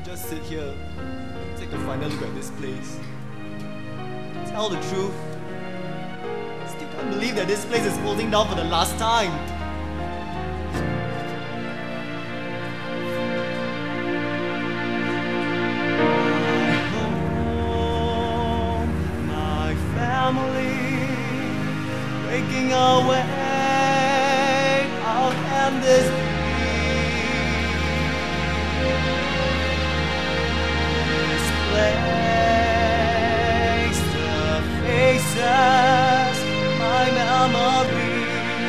just sit here, take a final look at this place. Tell the truth, still can't believe that this place is closing down for the last time. My home, my family, breaking away. How can this be? Place the faces, my memory.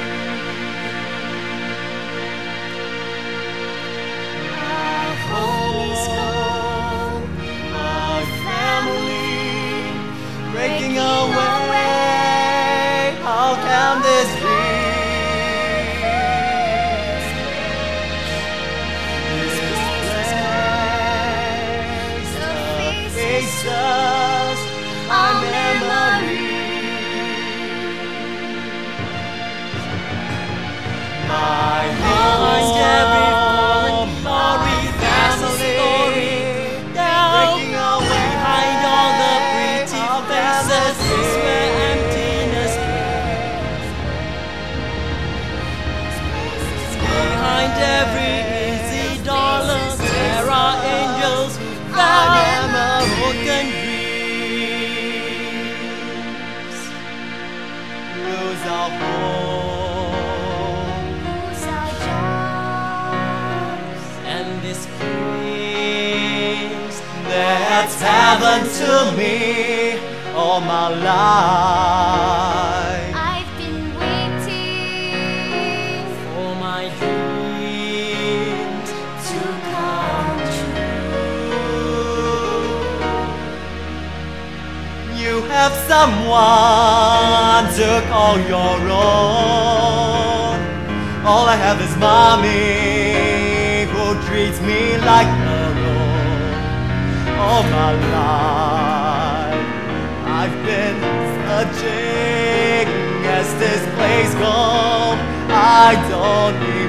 Our home, our family, breaking away. How can this be? Faces, our memories. My home, every fallen glory, there's a story breaking away behind all the pretty faces. Is where emptiness lives. Behind every easy dollar, there are angels who found broken dreams. Lose our home, Lose our jobs, and this place that's heaven to me all my life. I've been waiting For my dreams to come true. you have someone to call your own. All I have is mommy, who treats me like her own. All my life I've been searching. As this place goes, I don't even